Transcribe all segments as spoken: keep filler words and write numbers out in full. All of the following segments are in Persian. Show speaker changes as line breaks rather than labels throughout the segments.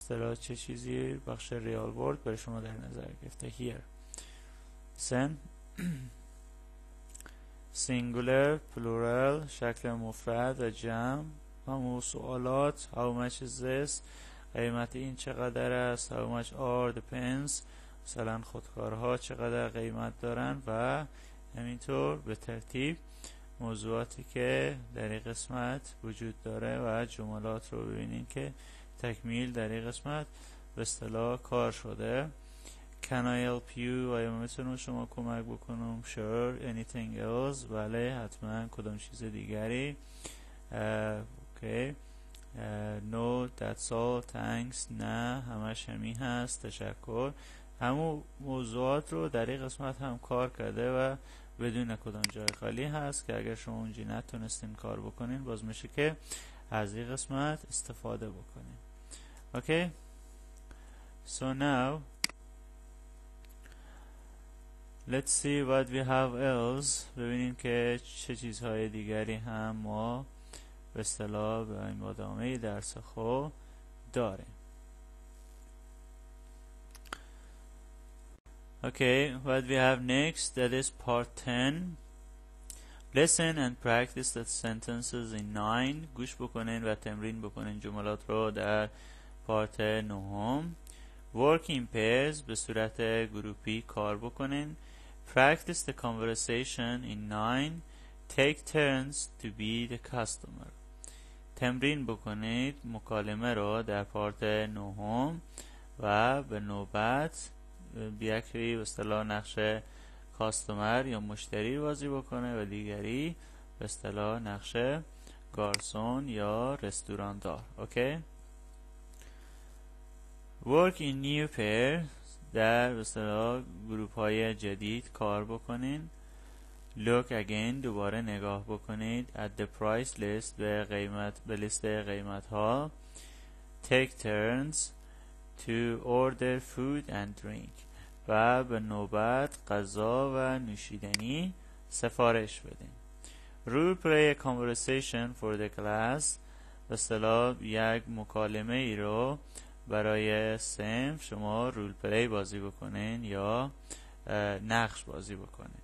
اصطلاح چه چیزی بخش ریال ورد برای شما در نظر گرفته. here سن سینگولر، پلورال، شکل مفرد و جمع. همون سوالات how much is this، قیمت این چقدر است، how much are the pens، مثلا خودکارها چقدر قیمت دارن و همینطور به ترتیب موضوعاتی که در این قسمت وجود داره و جملات رو ببینین که تکمیل در این قسمت به اصطلاح کار شده. Can I help you؟ آیا میتونم شما کمک بکنم؟ Sure. Anything else؟ بله حتما. کدام چیز دیگری؟ اوکی. No that's all. Thanks. نه همش همین هست. تشکر. همون موضوعات رو در این قسمت هم کار کرده و بدون کدام جای خالی هست که اگر شما اونجا نتونستین کار بکنین باز میشه که از این قسمت استفاده بکنین. اوکی. So now let's see what we have else. ببینیم که چه چیزهای دیگری هم ما به اصطلاح به این ادامه درس خود داریم. Okay, what we have next, that is part ten. Listen and practice the sentences in nine. گوش بکنین و تمرین بکنین جملات رو در پارت نهم. Work in pairs، به صورت گروپی کار بکنین. Practice the conversation in nine. Take turns to be the customer. تمرین بکنید مکالمه رو در پارت نهم و به نوبت بیاکری به اصطلاح نقش کاستومر یا مشتری بازی بکنه و دیگری به اصطلاح نقش گارسون یا رستوراندار. اوکی. Work in new pair، در به اصطلاح گروپ های جدید کار بکنین. Look again، دوباره نگاه بکنید. At the price list، به قیمت به لیست قیمت ها. Take turns to order food and drink، و به نوبت غذا و نوشیدنی سفارش بدین. Role play a conversation for the class، به اصطلاح یک مکالمه ای رو برای صنف شما رول پلی بازی بکنین یا نقش بازی بکنین.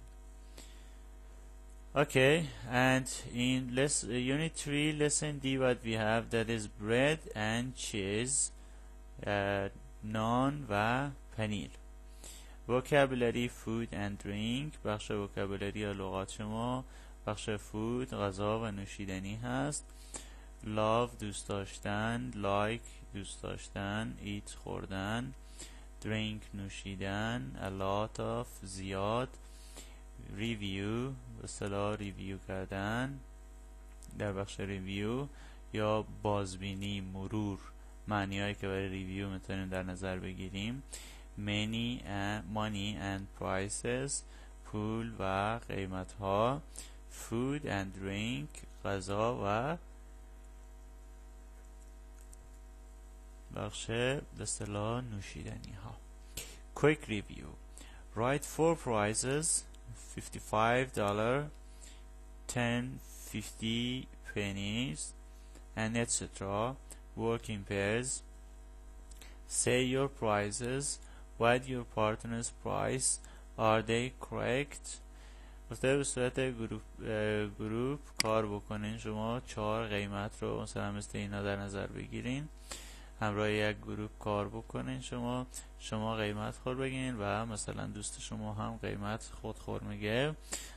Okay, and in less, uh, unit three, lesson D, what we have, that is bread and cheese, uh, نان و پنیر. vocabulary food and drink، بخش vocabulary یا لغات شما بخش food غذا و نوشیدنی هست. love دوست داشتن، like دوست داشتن، eat خوردن، drink نوشیدن، a lot of زیاد، review به اصطلاح ریویو کردن در بخش ریویو یا بازبینی مرور، معنی هایی که برای ریویو میتونیم در نظر بگیریم. many and money and prices، پول و قیمت ها. food and drink، غذا و بخش به اصطلاح نوشیدنی ها. quick review. write four prices: fifty-five dollars, ten, fifty pennies, and et cetera. Work in pairs. Say your prices. What your partner's price? Are they correct? گفته به صورت گروپ گروپ کار بکنین. شما چهار قیمت رو مثلا مثل اینا در نظر بگیرین، همراه یک گروپ کار بکنین. شما شما قیمت خور بگین و مثلا دوست شما هم قیمت خود خور میگه